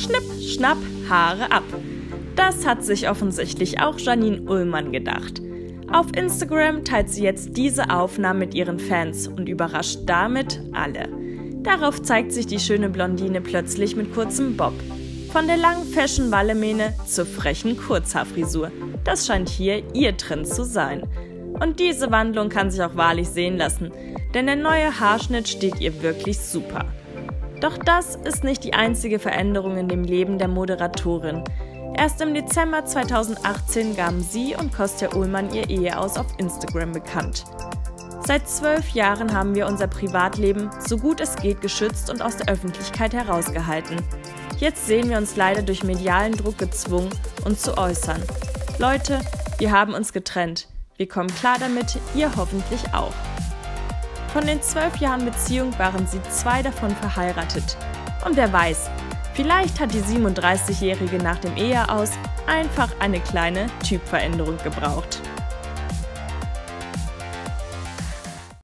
Schnipp, schnapp, Haare ab. Das hat sich offensichtlich auch Janine Ullmann gedacht. Auf Instagram teilt sie jetzt diese Aufnahmen mit ihren Fans und überrascht damit alle. Darauf zeigt sich die schöne Blondine plötzlich mit kurzem Bob. Von der langen Fashion-Wallemähne zur frechen Kurzhaarfrisur. Das scheint hier ihr Trend zu sein. Und diese Wandlung kann sich auch wahrlich sehen lassen, denn der neue Haarschnitt steht ihr wirklich super. Doch das ist nicht die einzige Veränderung in dem Leben der Moderatorin. Erst im Dezember 2018 gaben sie und Kostja Ullmann ihr Eheaus auf Instagram bekannt. Seit 12 Jahren haben wir unser Privatleben so gut es geht geschützt und aus der Öffentlichkeit herausgehalten. Jetzt sehen wir uns leider durch medialen Druck gezwungen, uns zu äußern. Leute, wir haben uns getrennt. Wir kommen klar damit, ihr hoffentlich auch. Von den 12 Jahren Beziehung waren sie 2 davon verheiratet. Und wer weiß, vielleicht hat die 37-Jährige nach dem Eheaus einfach eine kleine Typveränderung gebraucht.